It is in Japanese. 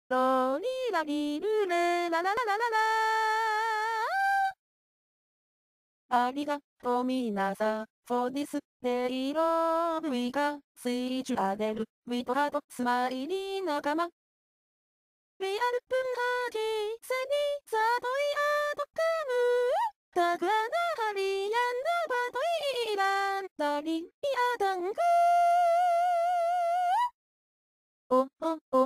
ロリラリルレララララララありがとうみなさ for this day love we got see each other with heart スマイリー仲間 We are open hearted 背にさといあとかむたくあなハリアンダバといらんだりいあだんぐおおお